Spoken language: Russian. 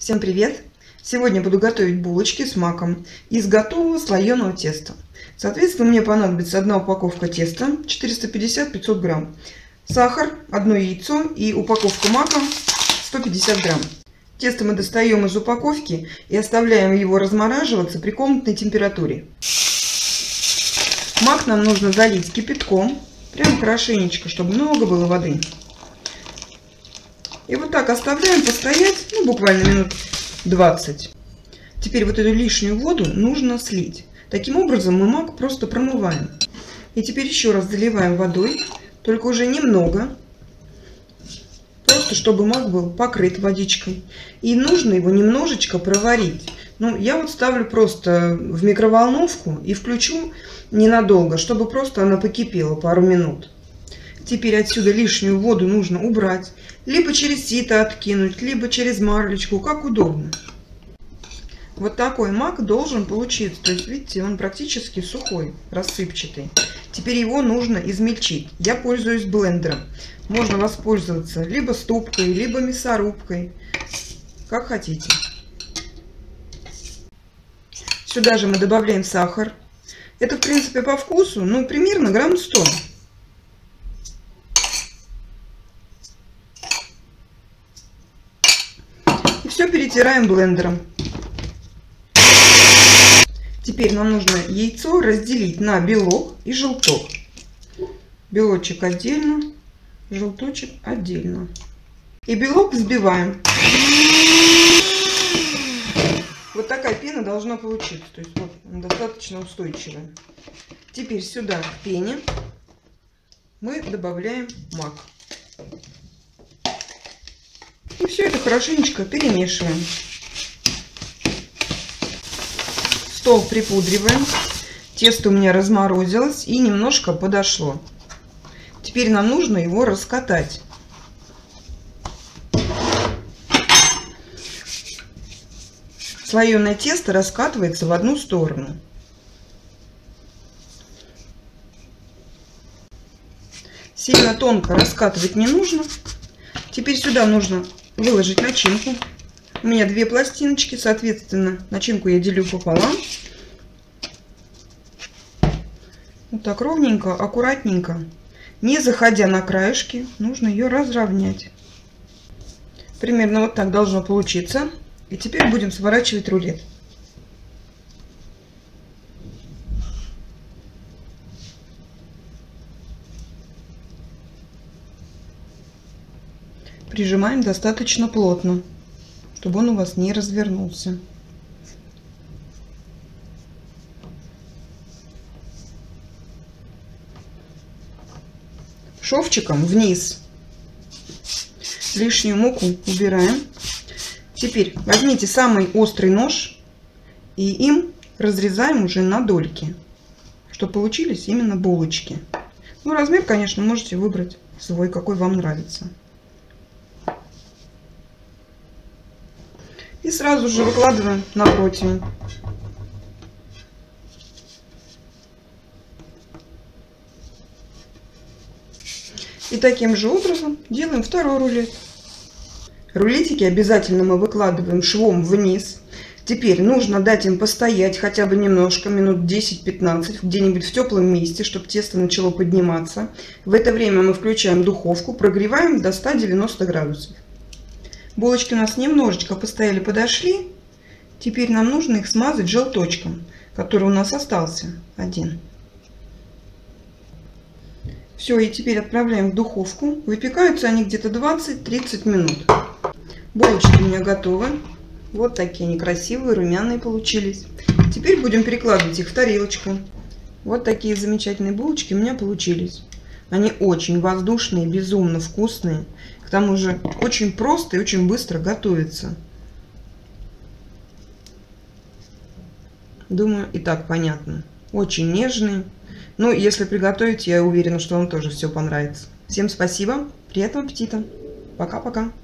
Всем привет! Сегодня буду готовить булочки с маком из готового слоеного теста. Соответственно, мне понадобится одна упаковка теста 450-500 грамм, сахар, одно яйцо и упаковка мака 150 грамм. Тесто мы достаем из упаковки и оставляем его размораживаться при комнатной температуре. Мак нам нужно залить кипятком, прям хорошенечко, чтобы много было воды. И вот так оставляем постоять, буквально минут 20. Теперь вот эту лишнюю воду нужно слить. Таким образом мы мак просто промываем. И теперь еще раз заливаем водой, только уже немного. Просто чтобы мак был покрыт водичкой. И нужно его немножечко проварить. Я вот ставлю просто в микроволновку и включу ненадолго, чтобы просто она покипела пару минут. Теперь отсюда лишнюю воду нужно убрать. Либо через сито откинуть, либо через марлечку, как удобно. Вот такой мак должен получиться. То есть, видите, он практически сухой, рассыпчатый. Теперь его нужно измельчить. Я пользуюсь блендером. Можно воспользоваться либо ступкой, либо мясорубкой. Как хотите. Сюда же мы добавляем сахар. Это, в принципе, по вкусу, примерно грамм 100. И все перетираем блендером. Теперь нам нужно яйцо разделить на белок и желток. Белочек отдельно, желточек отдельно. И белок взбиваем. Вот такая пена должна получиться. То есть вот она достаточно устойчивая. Теперь сюда к пене мы добавляем мак. И все это хорошенечко перемешиваем. Стол припудриваем. Тесто у меня разморозилось и немножко подошло. Теперь нам нужно его раскатать. Слоеное тесто раскатывается в одну сторону. Сильно тонко раскатывать не нужно. Теперь сюда нужно выложить начинку. У меня две пластиночки, соответственно, начинку я делю пополам. Вот так ровненько, аккуратненько, не заходя на краешки, нужно ее разровнять. Примерно вот так должно получиться. И теперь будем сворачивать рулет. Прижимаем достаточно плотно, чтобы он у вас не развернулся. Шовчиком вниз. Лишнюю муку убираем. Теперь возьмите самый острый нож и им разрезаем уже на дольки, чтобы получились именно булочки. Размер, конечно, можете выбрать свой, какой вам нравится. И сразу же выкладываем на противень. И таким же образом делаем второй рулет. Рулетики обязательно мы выкладываем швом вниз. Теперь нужно дать им постоять хотя бы немножко, минут 10-15, где-нибудь в теплом месте, чтобы тесто начало подниматься. В это время мы включаем духовку, прогреваем до 190 градусов. Булочки у нас немножечко постояли, подошли. Теперь нам нужно их смазать желточком, который у нас остался один. Все, и теперь отправляем в духовку. Выпекаются они где-то 20-30 минут. Булочки у меня готовы. Вот такие они красивые, румяные получились. Теперь будем перекладывать их в тарелочку. Вот такие замечательные булочки у меня получились. Они очень воздушные, безумно вкусные. К тому же очень просто и очень быстро готовятся. Думаю, и так понятно. Очень нежные. Если приготовить, я уверена, что вам тоже все понравится. Всем спасибо. Приятного аппетита. Пока-пока.